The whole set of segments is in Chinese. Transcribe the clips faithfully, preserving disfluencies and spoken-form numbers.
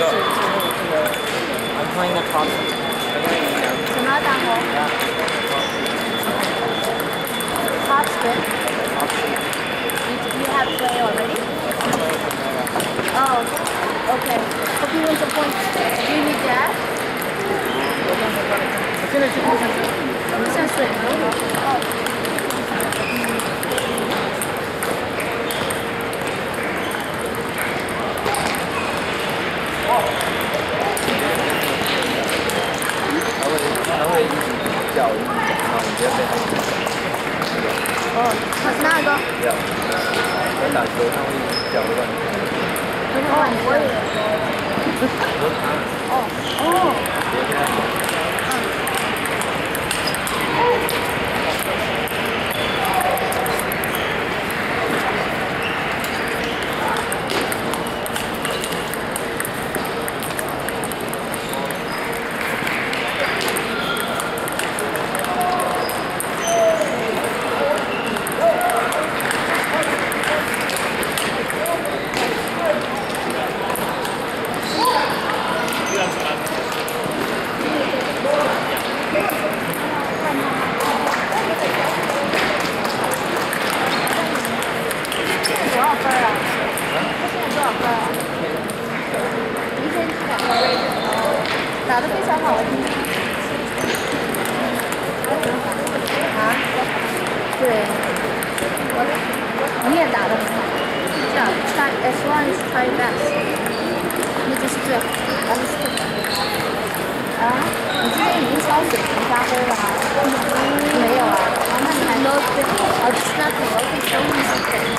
I'm playing the top. 什么大红 ？Top spin. You, you have play already? Oh, okay. Hope you win some points. Do you need that? 我现在去过山车。 我们下水哦。 他会一直叫，然后你直接被他哦，他是哪一个？ 叫。在打球，他会一直叫乱。 哦，我也。哦哦。 别跟他讲。 打得非常好。啊？对。你也打得很好。这样 try as long as try your best。那就是最好。然后是最好。啊？你今天已经超水平发挥了啊？没有啊？那你还 no oh it's nothing. Okay, show me something.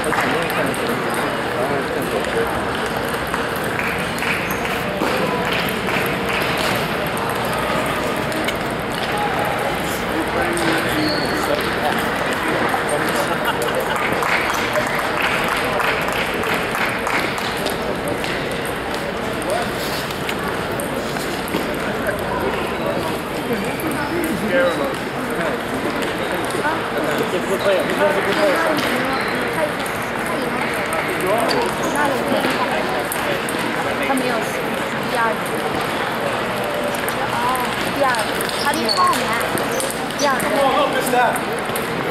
它前面看的是，然后更左边。 他没有第二局。哦，第二个，他第后面，第二个。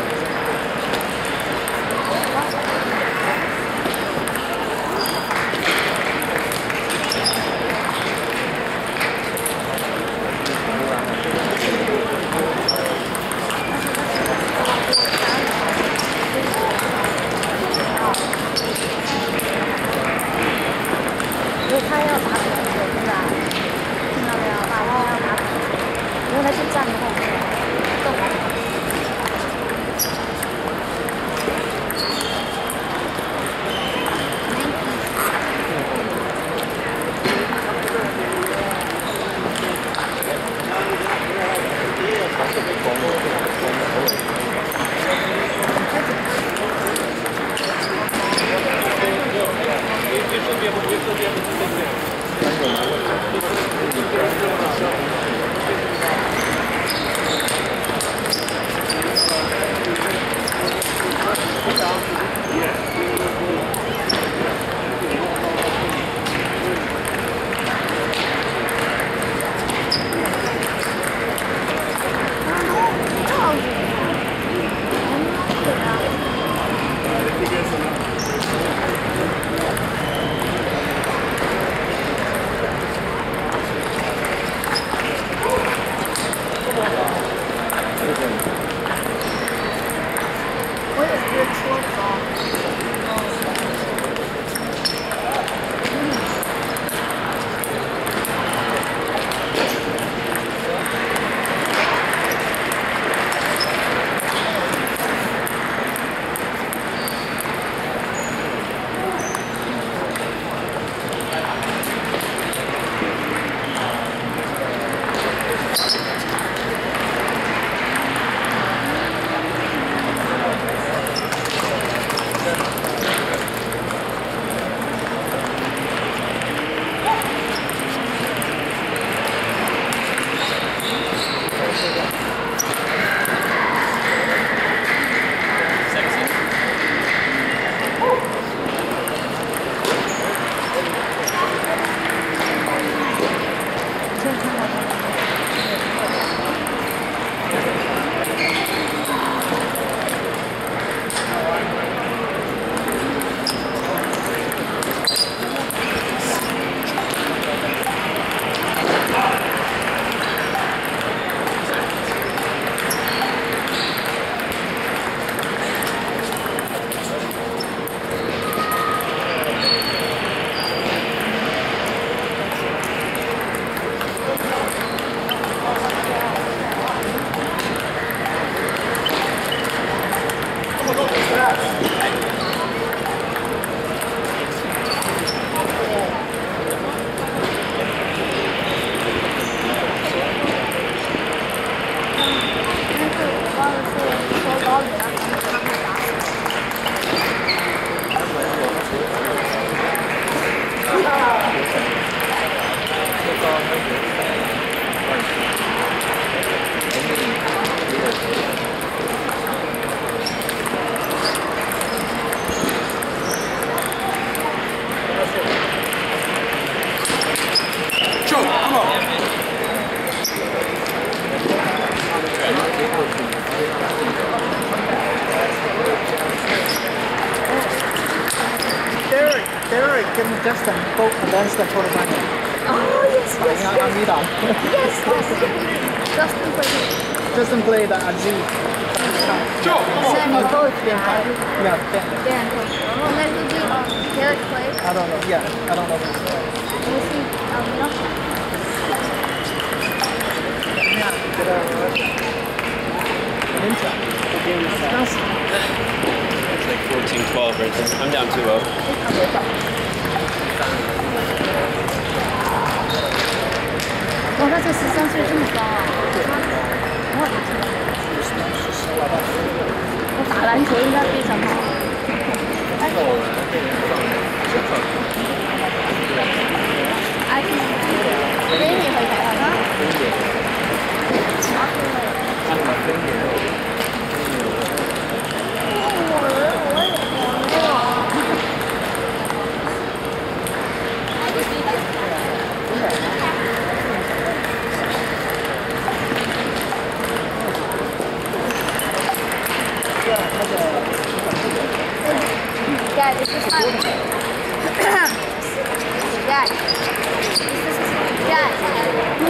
因为他要打补球是吧？听到没有？打他要打补球，因为他是站后动来跑去。我也是搓澡。 Derek and Justin both advanced the quarterfinal. Oh, yes, yes, Yeah, yes. Amida. Yes, yes. Justin played. Justin played at Z. So you both died. Yeah, yeah. Then, and then who did um, Derek play? I don't know. Yeah, I don't know. Was he Amida? Yeah, did a Ninja. The game is fast. It's like fourteen twelve. oh, Bridget. I'm down two oh. 哇，那这十三岁这么高啊！我的天！我打篮球应该非常好。哎，哎，飞你会睇下啦。Dad, this is my Dad. This is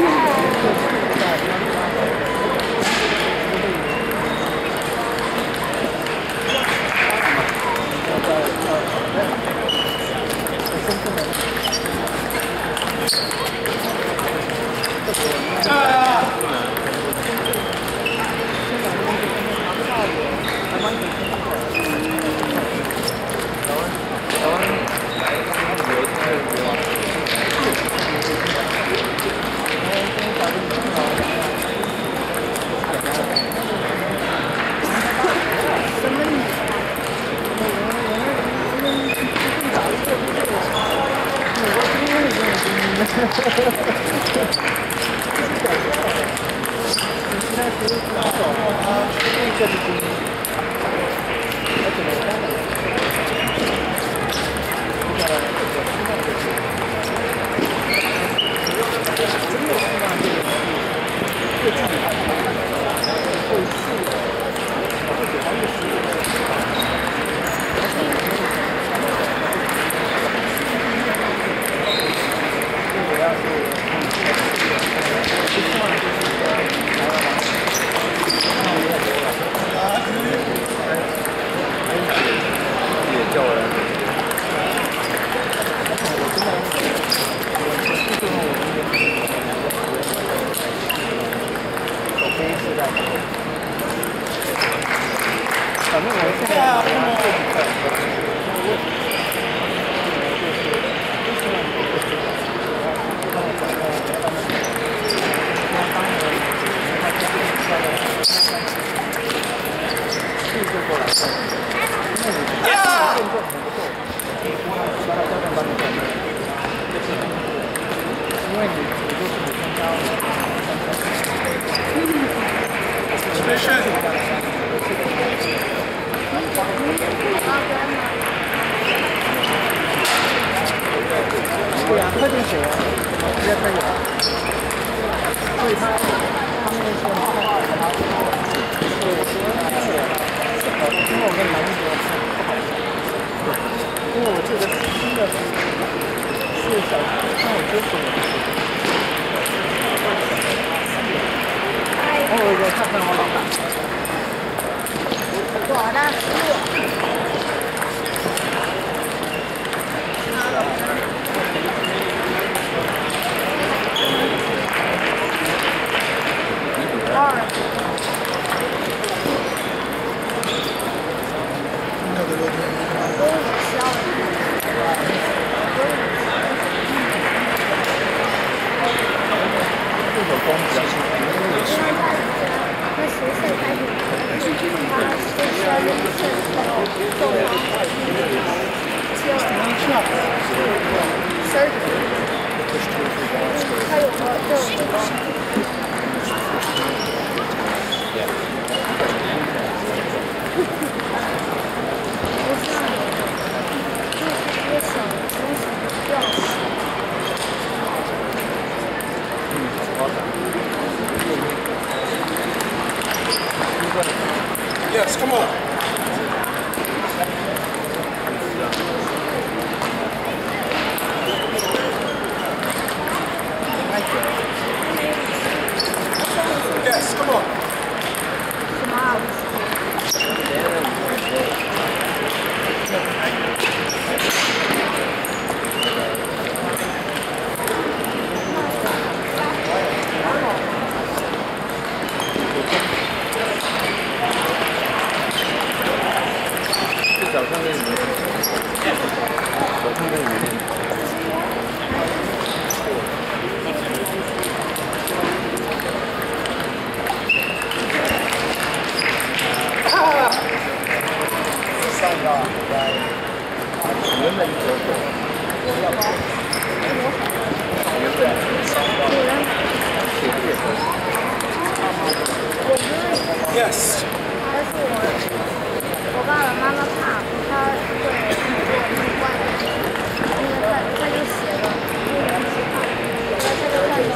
Yes, come on. 看这里面，我看这里面。原本有火，原本铁铁的。 Yes. 但是我我爸爸妈妈怕他会做意外，因为他他就写了不能吃饭，他他就看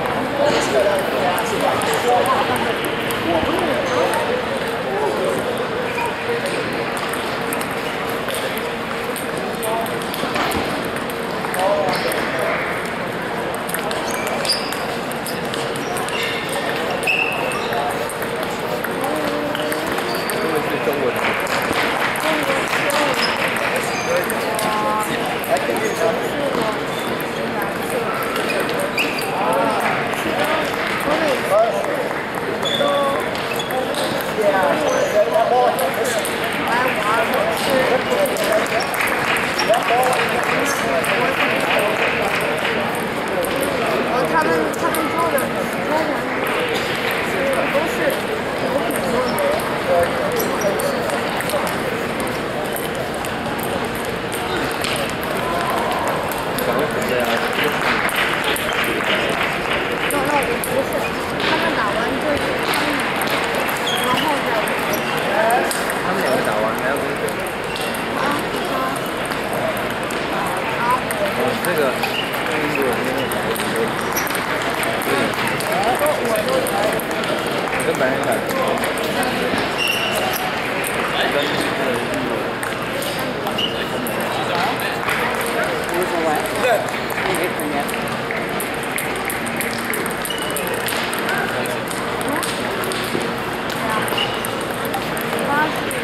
他们他们做的中文是都是有很多想为什么这样？ 那那我不是，他们打完队，然后再他们两个打完还要跟谁？ 啊啊啊！ 哦，这个英国人那个打的多。 跟白人打， 无所谓，你给肯定。 八十。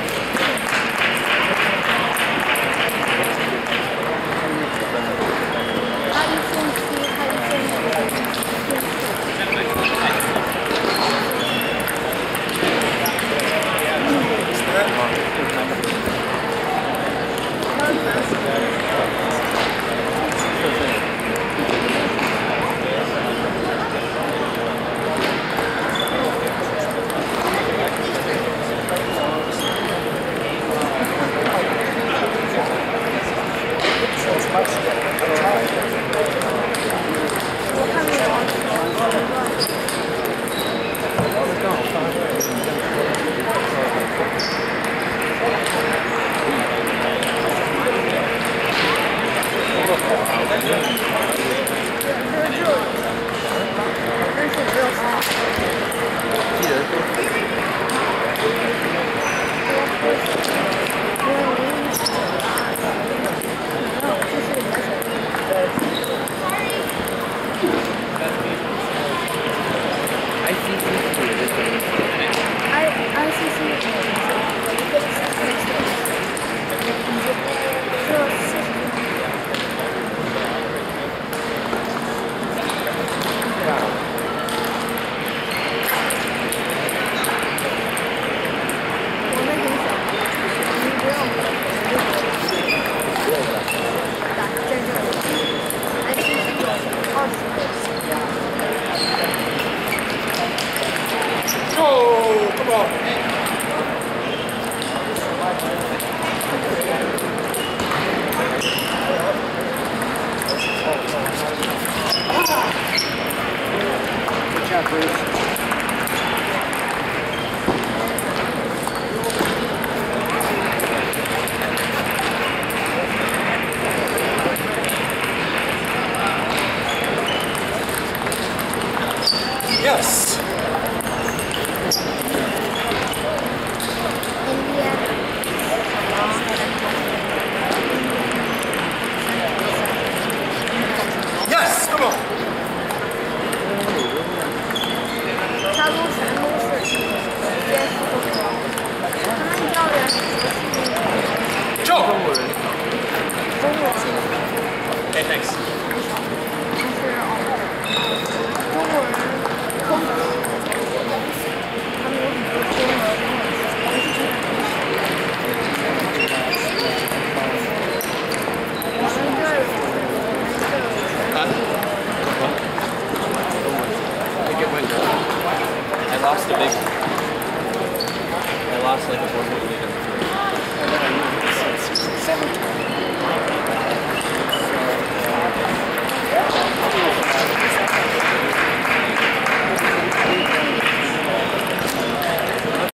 last like a one minute.